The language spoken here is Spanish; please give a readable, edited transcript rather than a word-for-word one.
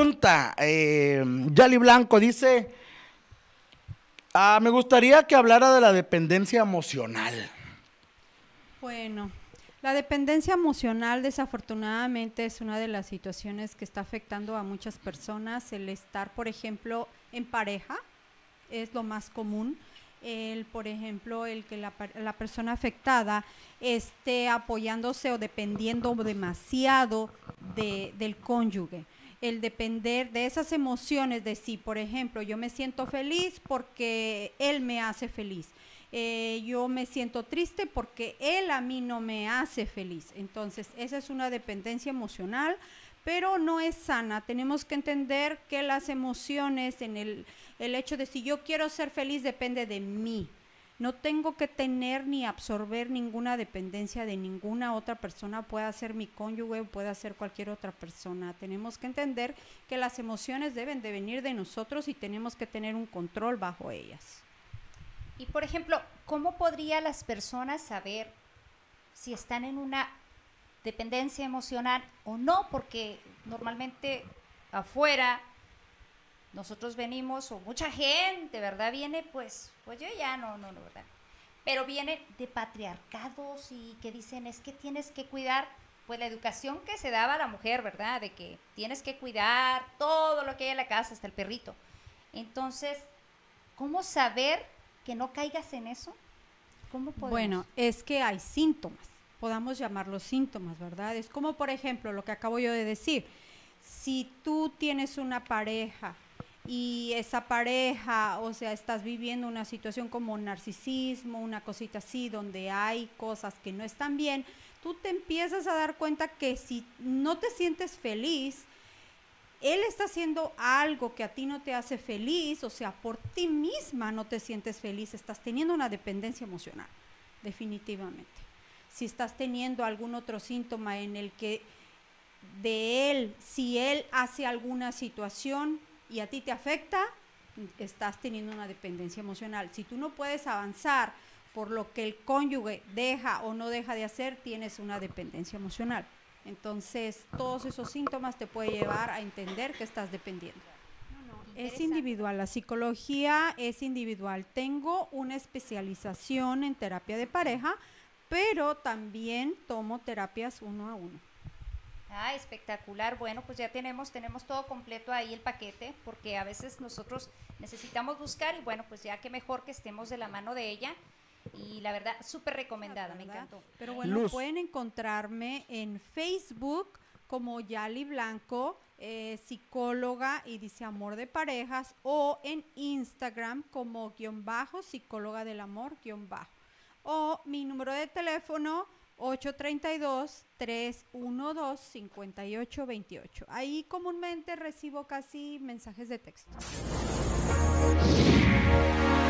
pregunta. Yali Blanco dice, me gustaría que hablara de la dependencia emocional. Bueno, la dependencia emocional desafortunadamente es una de las situaciones que está afectando a muchas personas. El estar, por ejemplo, en pareja es lo más común. Por ejemplo, el que la persona afectada esté apoyándose o dependiendo demasiado del cónyuge. El depender de esas emociones de si, por ejemplo, yo me siento feliz porque él me hace feliz. Yo me siento triste porque él a mí no me hace feliz. Entonces, esa es una dependencia emocional, pero no es sana. Tenemos que entender que las emociones, el hecho de si yo quiero ser feliz depende de mí. No tengo que tener ni absorber ninguna dependencia de ninguna otra persona, pueda ser mi cónyuge, pueda ser cualquier otra persona. Tenemos que entender que las emociones deben de venir de nosotros y tenemos que tener un control bajo ellas. Y por ejemplo, ¿cómo podrían las personas saber si están en una dependencia emocional o no? Porque normalmente afuera nosotros venimos, o mucha gente, ¿verdad? Viene, pues yo ya no, ¿verdad? Pero viene de patriarcados y que dicen, es que tienes que cuidar, pues la educación que se daba a la mujer, ¿verdad? De que tienes que cuidar todo lo que hay en la casa, hasta el perrito. Entonces, ¿cómo saber que no caigas en eso? ¿Cómo podemos? Bueno, es que hay síntomas, podamos llamarlos síntomas, ¿verdad? Es como, por ejemplo, lo que acabo yo de decir. Si tú tienes una pareja y esa pareja, o sea, estás viviendo una situación como narcisismo, una cosita así, donde hay cosas que no están bien, tú te empiezas a dar cuenta que si no te sientes feliz, él está haciendo algo que a ti no te hace feliz, o sea, por ti misma no te sientes feliz, estás teniendo una dependencia emocional, definitivamente. Si estás teniendo algún otro síntoma en el que de él, si él hace alguna situación y a ti te afecta, estás teniendo una dependencia emocional. Si tú no puedes avanzar por lo que el cónyuge deja o no deja de hacer, tienes una dependencia emocional. Entonces, todos esos síntomas te pueden llevar a entender que estás dependiendo. Es individual, la psicología es individual. Tengo una especialización en terapia de pareja, pero también tomo terapias uno a uno. Ah, espectacular. Bueno, pues ya tenemos todo completo ahí el paquete, porque a veces nosotros necesitamos buscar y bueno, pues ya qué mejor que estemos de la mano de ella. Y la verdad, súper recomendada, me encantó. Pero bueno, Luz, pueden encontrarme en Facebook como Yali Blanco, psicóloga y dice amor de parejas, o en Instagram como _psicóloga del amor _ o mi número de teléfono 832-312-5828. Ahí comúnmente recibo casi mensajes de texto.